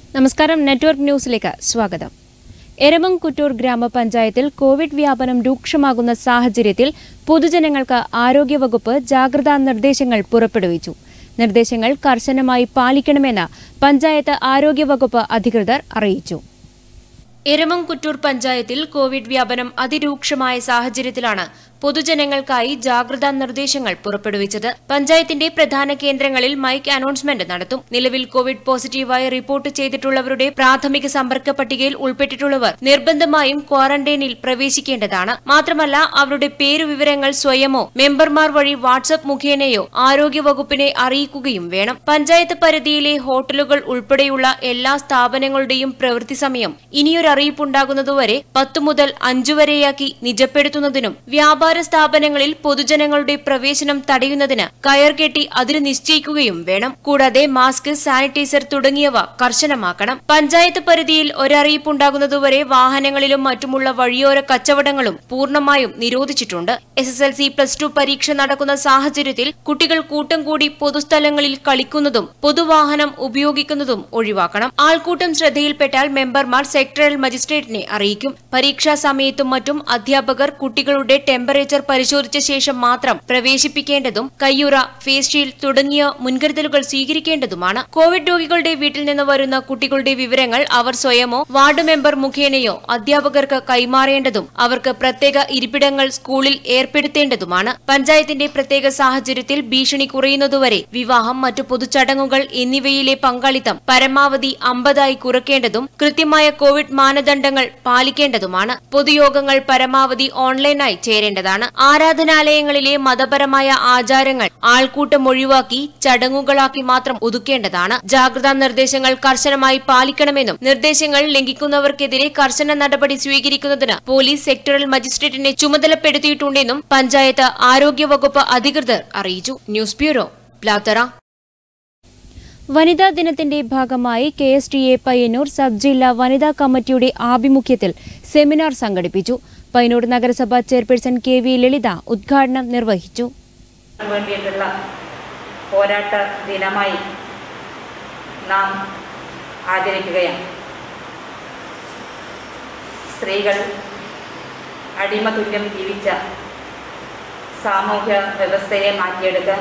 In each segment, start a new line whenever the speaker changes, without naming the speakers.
നമസ്കാരം നെറ്റ്വർക്ക് ന്യൂസിലേക്ക് സ്വാഗതം. എരമംകുറ്റൂർ ഗ്രാമപഞ്ചായത്തിൽ കോവിഡ് വ്യാപനം രൂക്ഷമാകുന്ന സാഹചര്യത്തിൽ പൊതുജനങ്ങൾക്ക് ആരോഗ്യവകുപ്പ് ജാഗ്രതാ നിർദ്ദേശങ്ങൾ പുറപ്പെടുവിച്ചു. നിർദ്ദേശങ്ങൾ കർശനമായി പാലിക്കണമെന്ന് പഞ്ചായത്ത് ആരോഗ്യവകുപ്പ് അധികൃതർ അറിയിച്ചു. എരമംകുറ്റൂർ പഞ്ചായത്തിൽ കോവിഡ് വ്യാപനം അതിരൂക്ഷമായ സാഹചര്യത്തിലാണ് പൊതുജനങ്ങൾക്കായി ജാഗ്രതാ നിർദ്ദേശങ്ങൾ പുറപ്പെടുവിച്ചത്. പഞ്ചായത്തിന്റെ പ്രധാന കേന്ദ്രങ്ങളിൽ മൈക്ക് അനൗൺസ്മെന്റ് നടത്തും. നിലവിൽ കോവിഡ് പോസിറ്റീവായി റിപ്പോർട്ട് ചെയ്തിട്ടുള്ളവരുടെ പ്രാഥമിക സമ്പർക്ക പട്ടികയിൽ ഉൾപ്പെട്ടിട്ടുള്ളവർ നിർബന്ധമായും ക്വാറന്റൈനിൽ പ്രവേശിക്കേണ്ടതാണ്. മാത്രമല്ല അവരുടെ പേരുവിവരങ്ങൾ സ്വയമോ മെമ്പർമാർ വഴി വാട്സ്ആപ്പ് മുഖേനയോ ആരോഗ്യവകുപ്പിനെ അറിയിക്കുകയും വേണം. പഞ്ചായത്ത് പരിധിയിലെ ഹോട്ടലുകൾ ഉൾപ്പെടെയുള്ള എല്ലാ സ്ഥാപനങ്ങളുടെയും പ്രവൃത്തി സമയം ഇനിയൊരു അറിയിപ്പുണ്ടാകുന്നതുവരെ 10 മുതൽ 5 വരെയാക്കി നിജപ്പെടുത്തുന്നതിനും വ്യാപാര സ്ഥാപനങ്ങളിൽ പൊതുജനങ്ങളുടെ പ്രവേശനം തടയുന്നതിന് കയർ കെട്ടി അതിര് നിശ്ചയിക്കുകയും വേണം. കൂടാതെ മാസ്ക്, സാനിറ്റൈസർ തുടങ്ങിയവ കർശനമാക്കണം. പഞ്ചായത്ത് പരിധിയിൽ ഒരറിയിപ്പുണ്ടാകുന്നതുവരെ വാഹനങ്ങളിലും മറ്റുമുള്ള വഴിയോര കച്ചവടങ്ങളും പൂർണ്ണമായും നിരോധിച്ചിട്ടുണ്ട്. SSLC, +2 പരീക്ഷ നടക്കുന്ന സാഹചര്യത്തിൽ കുട്ടികൾ കൂട്ടം കൂടി പൊതുസ്ഥലങ്ങളിൽ കളിക്കുന്നതും പൊതുവാഹനം ഉപയോഗിക്കുന്നതും ഒഴിവാക്കണം. ആൾക്കൂട്ടം ശ്രദ്ധയിൽപ്പെട്ടാൽ മെമ്പർമാർ സെക്ടറൽ മജിസ്ട്രേറ്റിനെ അറിയിക്കും. പരീക്ഷാ സമയത്തും മറ്റും അധ്യാപകർ കുട്ടികളുടെ ടെമ്പറേച്ചർ പരിശോധിച്ച ശേഷം മാത്രം പ്രവേശിപ്പിക്കേണ്ടതും കയ്യുറ, ഫേസ് ഷീൽഡ് തുടങ്ങിയ മുൻകരുതലുകൾ സ്വീകരിക്കേണ്ടതുമാണ്. കോവിഡ് രോഗികളുടെ വീട്ടിൽ നിന്ന് വരുന്ന കുട്ടികളുടെ വിവരങ്ങൾ അവർ സ്വയമോ വാർഡ് മെമ്പർ മുഖേനയോ അധ്യാപകർക്ക് കൈമാറേണ്ടതും അവർക്ക് പ്രത്യേക ഇരിപ്പിടങ്ങൾ സ്കൂളിൽ ഏർപ്പെടുത്തേണ്ടതുമാണ്. പഞ്ചായത്തിന്റെ പ്രത്യേക സാഹചര്യത്തിൽ ഭീഷണി കുറയുന്നതുവരെ വിവാഹം, മറ്റു പൊതുചടങ്ങുകൾ എന്നിവയിലെ പങ്കാളിത്തം പരമാവധി 50 കുറയ്ക്കേണ്ടതും കൃത്യമായ കോവിഡ് മാനദണ്ഡങ്ങൾ പാലിക്കേണ്ടതുമാണ്. പൊതുയോഗങ്ങൾ പരമാവധി ഓൺലൈനായി ചേരേണ്ടതാണ്. ആരാധനാലയങ്ങളിലെ മതപരമായ ആചാരങ്ങൾ ആൾക്കൂട്ടം ഒഴിവാക്കി ചടങ്ങുകളാക്കി മാത്രം ഒതുക്കേണ്ടതാണ്. ജാഗ്രതാ നിർദ്ദേശങ്ങൾ കർശനമായി പാലിക്കണമെന്നും നിർദ്ദേശങ്ങൾ ലംഘിക്കുന്നവർക്കെതിരെ കർശന നടപടി സ്വീകരിക്കുന്നതിന് പോലീസ് സെക്ടറൽ മജിസ്ട്രേറ്റിനെ ചുമതലപ്പെടുത്തിയിട്ടുണ്ടെന്നും പഞ്ചായത്ത് ആരോഗ്യവകുപ്പ് അധികൃതർ അറിയിച്ചു. News bureau, Pilathara. വനിതാ ദിനത്തിന്റെ ഭാഗമായി KSTA പയ്യന്നൂർ സബ് ജില്ലാ വനിതാ കമ്മിറ്റിയുടെ ആഭിമുഖ്യത്തിൽ സെമിനാർ സംഘടിപ്പിച്ചു. പയ്യന്നൂർ നഗരസഭ ചെയർപേഴ്സൺ KV ലളിത ഉദ്ഘാടനം നിർവഹിച്ചു.
വേണ്ടിയിട്ടുള്ള പോരാട്ട ദിനമായി നാം ആചരിക്കുകയാണ്. സ്ത്രീകൾ അടിമതുല്യം ജീവിച്ച സാമൂഹ്യ വ്യവസ്ഥയെ മാറ്റിയെടുക്കാൻ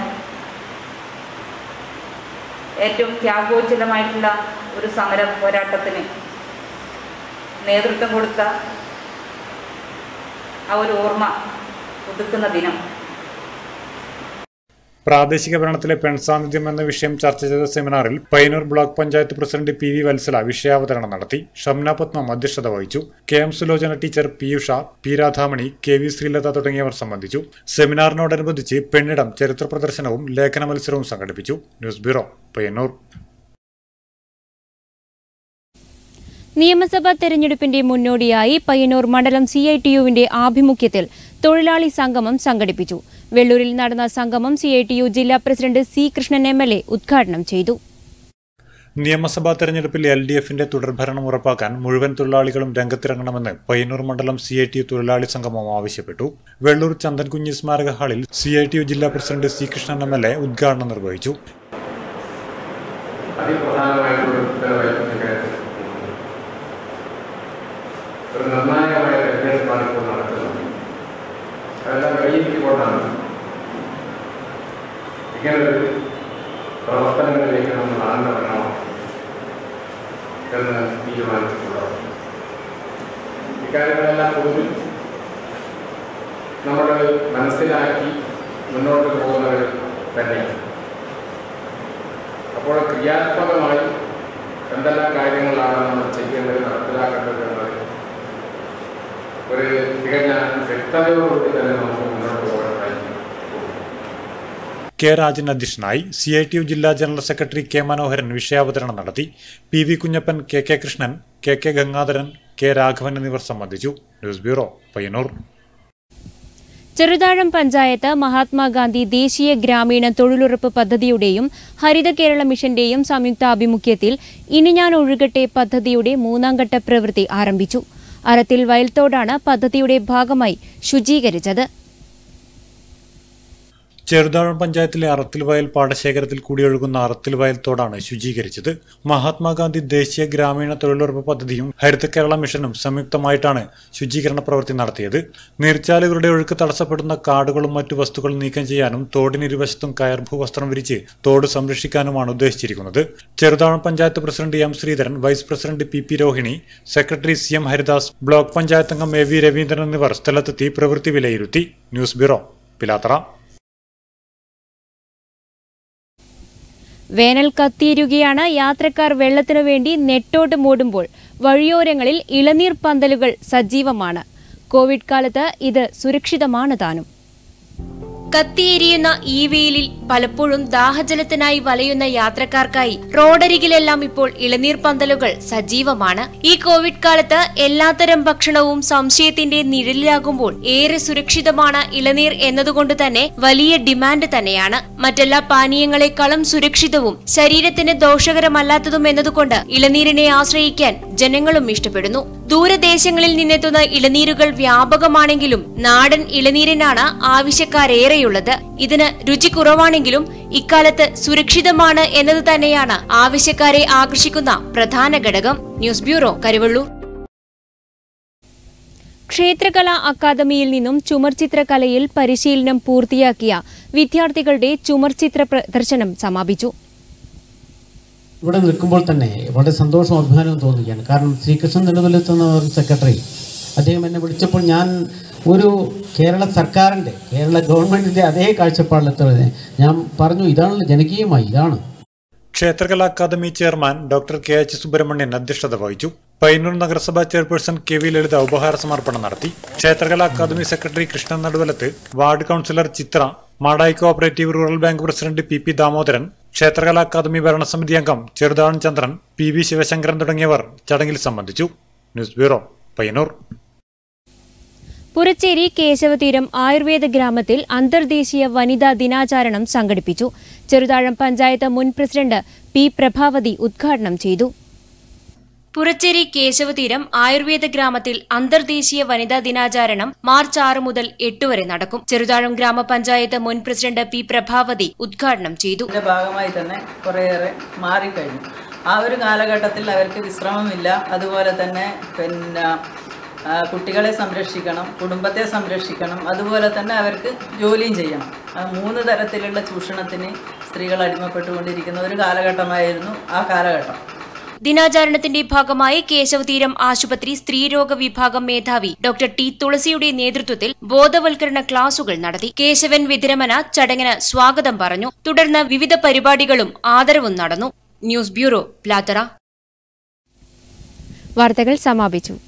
ഏറ്റവും ത്യാഗോജ്വലമായിട്ടുള്ള ഒരു സമര പോരാട്ടത്തിന് നേതൃത്വം കൊടുത്ത ആ ഒരു ഓർമ്മ പുതുക്കുന്ന ദിനം.
പ്രാദേശിക ഭരണത്തിലെ പെൺസാന്നിധ്യം എന്ന വിഷയം ചർച്ച ചെയ്ത സെമിനാറിൽ Payyanur block panchayat president PV Vatsala വിഷയാവതരണം നടത്തി. ഷംന പത്മം അധ്യക്ഷത വഹിച്ചു. KM Sulochana teacher, P Usha, P Radhamani, KV Sreelatha തുടങ്ങിയവർ സംബന്ധിച്ചു. സെമിനാറിനോടനുബന്ധിച്ച് പെണ്ണിടം ചരിത്ര പ്രദർശനവും ലേഖന മത്സരവും സംഘടിപ്പിച്ചു. News bureau, Payyanur.
നിയമസഭാ തെരഞ്ഞെടുപ്പിന്റെ മുന്നോടിയായി പയ്യന്നൂർ മണ്ഡലം CITUവിന്റെ ആഭിമുഖ്യത്തിൽ തൊഴിലാളി സംഗമം സംഘടിപ്പിച്ചു. വെള്ളൂരിൽ നടന്ന സംഗമം CITU ജില്ലാ പ്രസിഡന്റ് C കൃഷ്ണൻ MLA ഉദ്ഘാടനം ചെയ്തു.
നിയമസഭാ തെരഞ്ഞെടുപ്പിൽ LDFന്റെ തുടർഭരണം ഉറപ്പാക്കാൻ മുഴുവൻ തൊഴിലാളികളും രംഗത്തിറങ്ങണമെന്ന് പയ്യന്നൂർ മണ്ഡലം CITU തൊഴിലാളി സംഗമം ആവശ്യപ്പെട്ടു. വെള്ളൂർ ചന്ദൻകുഞ്ഞി സ്മാരക ഹാളിൽ CITU ജില്ലാ പ്രസിഡന്റ് C കൃഷ്ണൻ MLA ഉദ്ഘാടനം നിർവഹിച്ചു.
ഒരു നിർണായകമായ തെരഞ്ഞെടുപ്പാണ് ഇപ്പോൾ നടക്കുന്നത്. അതെല്ലാം കൈകൊണ്ടാണ് ഇങ്ങനൊരു പ്രവർത്തനങ്ങളിലേക്ക് നമ്മൾ ആഴ്ന്നു വരണോ എന്ന് തീരുമാനിച്ചിട്ടുള്ളത്. ഇക്കാര്യങ്ങളെല്ലാം പൊതുവിൽ നമ്മൾ മനസ്സിലാക്കി മുന്നോട്ട് പോകുന്നവർ തന്നെയാണ്. അപ്പോൾ ക്രിയാത്മകമായി എന്തെല്ലാം കാര്യങ്ങളാണ് നമ്മൾ ചെയ്യേണ്ടത്, നടപ്പിലാക്കേണ്ടത് എന്നത് ഒരു തികഞ്ഞ വ്യക്തതയോടുകൂടി തന്നെ നമുക്ക് മുന്നോട്ട് പോകാൻ കഴിയും.
K രാജൻ അധ്യക്ഷനായി. CITU ജില്ലാ ജനറൽ സെക്രട്ടറി K മനോഹരൻ വിഷയാവതരണം നടത്തി. PV Kunjappan, KK Krishnan, KK Gangadharan, K Raghavan എന്നിവർ സംബന്ധിച്ചു. News bureau, Payyanur.
ചെറുതാഴം പഞ്ചായത്ത് മഹാത്മാഗാന്ധി ദേശീയ ഗ്രാമീണ തൊഴിലുറപ്പ് പദ്ധതിയുടെയും ഹരിത കേരള മിഷന്റെയും സംയുക്താഭിമുഖ്യത്തിൽ ഇനി ഞാൻ ഒഴുകട്ടെ പദ്ധതിയുടെ 3ാം ഘട്ട പ്രവൃത്തി ആരംഭിച്ചു. അരത്തിൽ വയൽത്തോടാണ് പദ്ധതിയുടെ ഭാഗമായി ശുചീകരിച്ചത്.
ചെറുതാഴം പഞ്ചായത്തിലെ അറത്തിൽവയൽ പാടശേഖരത്തിൽ കൂടിയൊഴുകുന്ന അറത്തിൽവയൽ തോടാണ് ശുചീകരിച്ചത്. മഹാത്മാഗാന്ധി ദേശീയ ഗ്രാമീണ തൊഴിലുറപ്പ് പദ്ധതിയും ഹരിത കേരള മിഷനും സംയുക്തമായിട്ടാണ് ശുചീകരണ പ്രവൃത്തി നടത്തിയത്. നീർച്ചാലുകളുടെ ഒഴുക്ക് തടസ്സപ്പെടുന്ന കാടുകളും മറ്റു വസ്തുക്കളും നീക്കം ചെയ്യാനും തോടിനിരുവശത്തും കയർ ഭൂവസ്ത്രം വിരിച്ച് തോട് സംരക്ഷിക്കാനുമാണ് ഉദ്ദേശിച്ചിരിക്കുന്നത്. Cheruthazham panchayat president M Sreedharan, vice president P Rohini, secretary CM Haridas, block panchayat അംഗം AV രവീന്ദ്രൻ എന്നിവർ സ്ഥലത്തെത്തി പ്രവൃത്തി വിലയിരുത്തി. News bureau, Pilathara.
വേനൽ കത്തിയിരിക്കുകയാണ്. യാത്രക്കാർ വെള്ളത്തിനു വേണ്ടി നെട്ടോട്ട് മൂടുമ്പോൾ വഴിയോരങ്ങളിൽ ഇളനീർ പന്തലുകൾ സജീവമാണ്. കോവിഡ് കാലത്ത് ഇത് സുരക്ഷിതമാണ് താനും. കത്തിയെരിയുന്ന ഈ വെയിലിൽ പലപ്പോഴും ദാഹജലത്തിനായി വലയുന്ന യാത്രക്കാർക്കായി റോഡരികിലെല്ലാം ഇപ്പോൾ ഇളനീർ പന്തലുകൾ സജീവമാണ്. ഈ കോവിഡ് കാലത്ത് എല്ലാത്തരം ഭക്ഷണവും സംശയത്തിന്റെ നിഴലിലാകുമ്പോൾ ഏറെ സുരക്ഷിതമാണ് ഇളനീർ എന്നതുകൊണ്ട് തന്നെ വലിയ ഡിമാൻഡ് തന്നെയാണ്. മറ്റെല്ലാ പാനീയങ്ങളെക്കാളും സുരക്ഷിതവും ശരീരത്തിന് ദോഷകരമല്ലാത്തതും എന്നതുകൊണ്ട് ഇളനീരിനെ ആശ്രയിക്കാൻ ജനങ്ങളും ഇഷ്ടപ്പെടുന്നു. ദൂരദേശങ്ങളിൽ നിന്നെത്തുന്ന ഇളനീരുകൾ വ്യാപകമാണെങ്കിലും നാടൻ ഇളനീരിനാണ് ആവശ്യക്കാരേറെയുള്ളത്. ഇതിന് രുചി കുറവാണെങ്കിലും ഇക്കാലത്ത് സുരക്ഷിതമാണ് എന്നത് തന്നെയാണ് ആവശ്യക്കാരെ ആകർഷിക്കുന്ന പ്രധാന ഘടകം. News bureau, Karuvallur. ക്ഷേത്രകലാ അക്കാദമിയിൽ നിന്നും ചുമർചിത്രകലയിൽ പരിശീലനം പൂർത്തിയാക്കിയ വിദ്യാർത്ഥികളുടെ ചുമർചിത്ര പ്രദർശനം സമാപിച്ചു.
ഇവിടെ നിൽക്കുമ്പോൾ തന്നെ വളരെ സന്തോഷവും അഭിമാനവും തോന്നുകയാണ്. കാരണം ശ്രീകൃഷ്ണൻ നെടുവലത്തുന്ന സെക്രട്ടറി അദ്ദേഹം എന്നെ വിളിച്ചപ്പോൾ ഞാൻ ഒരു കേരള സർക്കാരിൻ്റെ, കേരള ഗവൺമെൻറ്റിൻ്റെ അതേ കാഴ്ചപ്പാടിലെത്തുന്നത് ഞാൻ പറഞ്ഞു, ഇതാണല്ലോ ജനകീയമായി, ഇതാണ്.
ക്ഷേത്രകലാ academy chairman doctor KH Subrahmanyan അധ്യക്ഷത വഹിച്ചു. പയ്യന്നൂർ നഗരസഭാ ചെയർപേഴ്സൺ KV ലളിത ഉപഹാര സമർപ്പണം നടത്തി. ക്ഷേത്രകലാ academy secretary Krishnan Naduvalath, ward councillor Chithra, Madayi cooperative rural bank president PP Damodaran, ക്ഷേത്രകലാ അക്കാദമി ഭരണസമിതി അംഗം ചെറുതാഴം ചന്ദ്രൻ, PV ശിവശങ്കരൻ തുടങ്ങിയവർ ചടങ്ങിൽ സംബന്ധിച്ചു. News bureau, Payyanur.
പുറച്ചേരി കേശവതീരം ആയുർവേദ ഗ്രാമത്തിൽ അന്തർദേശീയ വനിതാ ദിനാചരണം സംഘടിപ്പിച്ചു. ചെറുതാഴം പഞ്ചായത്ത് മുൻ പ്രസിഡന്റ് P പ്രഭാവതി ഉദ്ഘാടനം ചെയ്തു. പുറച്ചേരി കേശവതീരം ആയുർവേദ ഗ്രാമത്തിൽ അന്തർദേശീയ വനിതാ ദിനാചരണം മാർച്ച് 6 മുതൽ 8 വരെ നടക്കും. ചെറുതാഴം ഗ്രാമപഞ്ചായത്ത് മുൻ പ്രസിഡന്റ് P പ്രഭാവതി ഉദ്ഘാടനം ചെയ്തു.
ഇതിന്റെ ഭാഗമായി തന്നെ കുറേയേറെ മാറിക്കഴിഞ്ഞു. ആ ഒരു കാലഘട്ടത്തിൽ അവർക്ക് വിശ്രമമില്ല. അതുപോലെ തന്നെ കുട്ടികളെ സംരക്ഷിക്കണം, കുടുംബത്തെ സംരക്ഷിക്കണം, അതുപോലെ തന്നെ അവർക്ക് ജോലിയും ചെയ്യണം. 3 തരത്തിലുള്ള ചൂഷണത്തിന് സ്ത്രീകൾ അടിമപ്പെട്ടുകൊണ്ടിരിക്കുന്ന ഒരു കാലഘട്ടമായിരുന്നു ആ കാലഘട്ടം.
ദിനാചരണത്തിന്റെ ഭാഗമായി കേശവതീരം ആശുപത്രി സ്ത്രീരോഗ വിഭാഗം മേധാവി ഡോക്ടർ T തുളസിയുടെ നേതൃത്വത്തിൽ ബോധവൽക്കരണ ക്ലാസുകൾ നടത്തി. കേശവൻ വിതിരമന ചടങ്ങിന് സ്വാഗതം പറഞ്ഞു. തുടർന്ന് വിവിധ പരിപാടികളും ആദരവും നടന്നു. News bureau, Pilathara. വാർത്തകൾ സമാപിച്ചു.